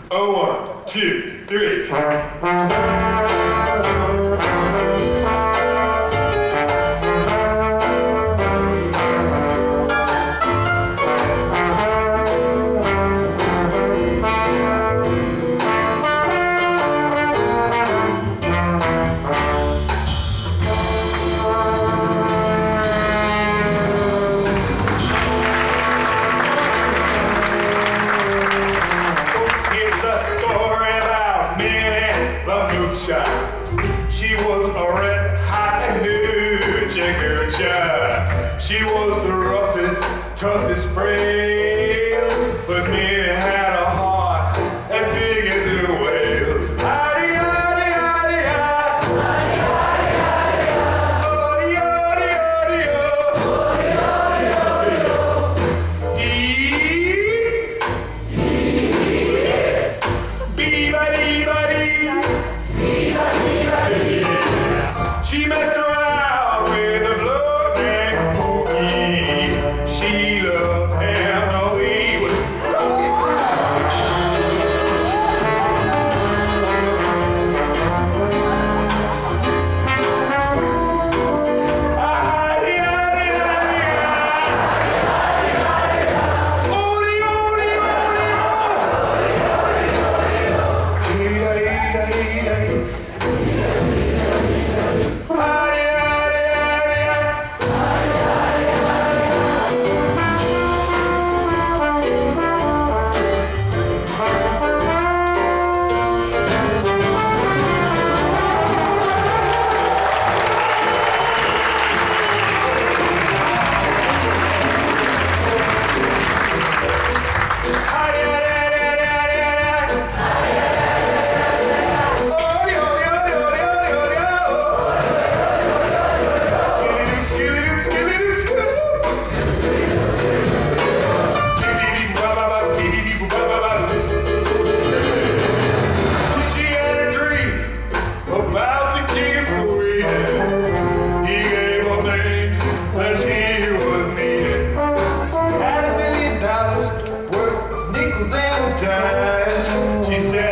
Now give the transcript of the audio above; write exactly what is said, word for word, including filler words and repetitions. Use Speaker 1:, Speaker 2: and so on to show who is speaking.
Speaker 1: Oh, one, two, three. She was a red hot hoochie coochie. She was the roughest, toughest frail, but Minnie had a heart as big as a whale. Hidey, hidey, hidey, hidey. Hidey, hidey, hidey, hidey. Hidey, hidey, hidey, hidey. Dee, dee, bee-ba-dee-ba-dee. She messed around with the blood and Smokey. She loved him, though he was she said